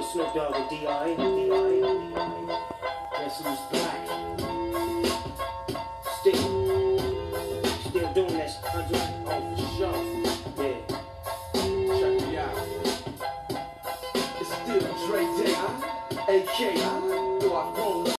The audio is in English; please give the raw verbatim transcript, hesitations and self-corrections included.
Snoop Dogg and D I D I Guess who's back? Still, still doing that. Oh, for sure. Yeah.